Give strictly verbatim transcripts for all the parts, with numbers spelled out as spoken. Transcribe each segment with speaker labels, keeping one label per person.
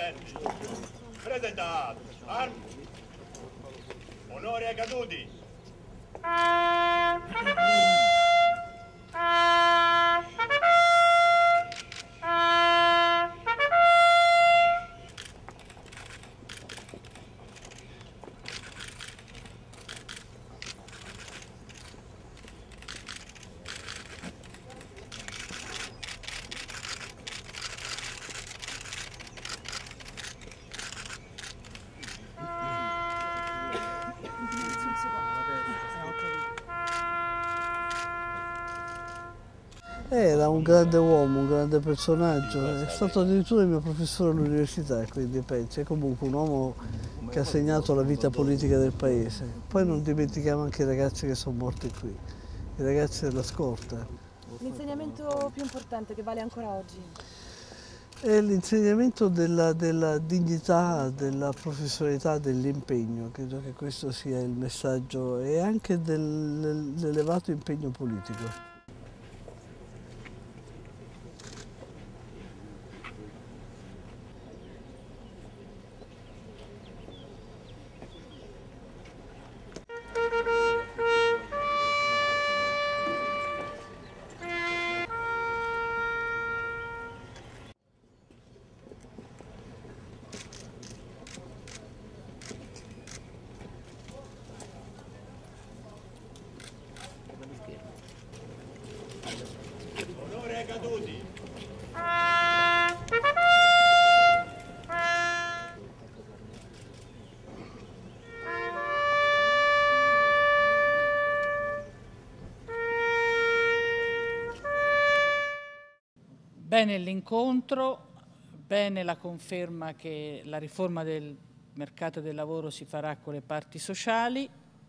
Speaker 1: presenti. Presentate. Armi. Onore ai caduti.
Speaker 2: Era un grande uomo, un grande personaggio, è stato addirittura il mio professore all'università, quindi penso, è comunque un uomo che ha segnato la vita politica del paese. Poi non dimentichiamo anche i ragazzi che sono morti qui, i ragazzi della scorta.
Speaker 3: L'insegnamento più importante che vale ancora oggi?
Speaker 2: È l'insegnamento della, della dignità, della professionalità, dell'impegno, credo che questo sia il messaggio, e anche dell'elevato impegno politico.
Speaker 1: Onore ai caduti.
Speaker 4: Bene l'incontro, bene la conferma che la riforma del mercato del lavoro si farà con le parti sociali,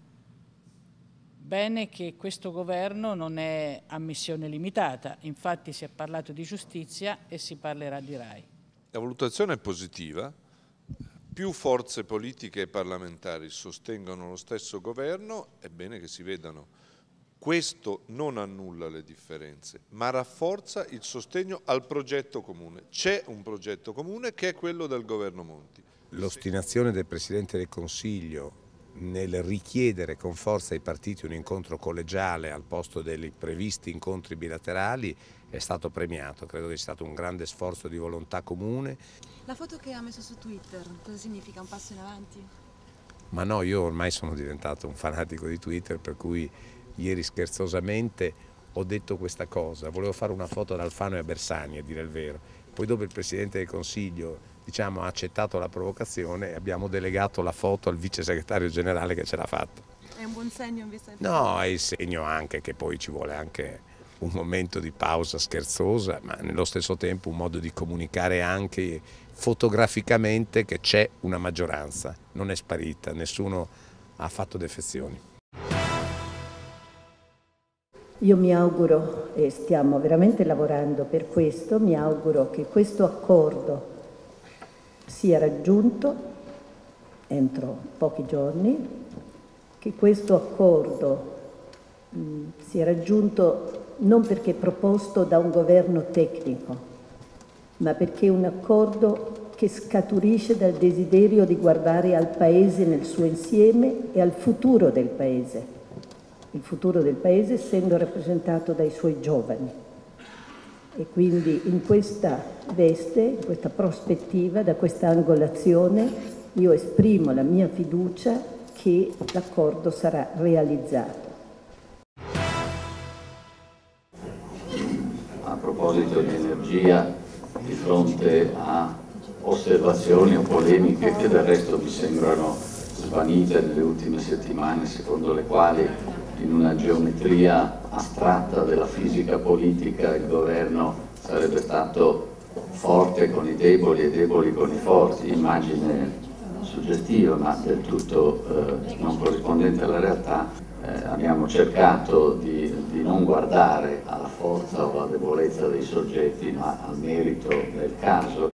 Speaker 4: bene che questo governo non è a missione limitata, infatti si è parlato di giustizia e si parlerà di RAI.
Speaker 5: La valutazione è positiva, più forze politiche e parlamentari sostengono lo stesso governo, è bene che si vedano. Questo non annulla le differenze, ma rafforza il sostegno al progetto comune. C'è un progetto comune che è quello del governo Monti.
Speaker 6: L'ostinazione del Presidente del Consiglio nel richiedere con forza ai partiti un incontro collegiale al posto dei previsti incontri bilaterali è stato premiato. Credo che sia stato un grande sforzo di volontà comune.
Speaker 3: La foto che ha messo su Twitter, cosa significa? Un passo in avanti?
Speaker 6: Ma no, io ormai sono diventato un fanatico di Twitter, per cui ieri scherzosamente ho detto questa cosa, volevo fare una foto ad Alfano e a Bersani, a dire il vero. Poi dopo il Presidente del Consiglio, diciamo, ha accettato la provocazione e abbiamo delegato la foto al vice segretario generale che ce l'ha fatta.
Speaker 3: È un buon segno in vista del
Speaker 6: No, è il segno anche che poi ci vuole anche un momento di pausa scherzosa, ma nello stesso tempo un modo di comunicare anche fotograficamente che c'è una maggioranza, non è sparita, nessuno ha fatto defezioni.
Speaker 7: Io mi auguro, e stiamo veramente lavorando per questo, mi auguro che questo accordo sia raggiunto entro pochi giorni, che questo accordo mh, sia raggiunto non perché proposto da un governo tecnico, ma perché è un accordo che scaturisce dal desiderio di guardare al Paese nel suo insieme e al futuro del Paese. Il futuro del Paese essendo rappresentato dai suoi giovani. E quindi in questa veste, in questa prospettiva, da questa angolazione, io esprimo la mia fiducia che l'accordo sarà realizzato.
Speaker 8: A proposito di energia, di fronte a osservazioni o polemiche che del resto mi sembrano svanite nelle ultime settimane, secondo le quali in una geometria astratta della fisica politica il governo sarebbe stato forte con i deboli e deboli con i forti, immagine suggestiva ma del tutto eh, non corrispondente alla realtà. Eh, abbiamo cercato di, di non guardare alla forza o alla debolezza dei soggetti ma al merito del caso.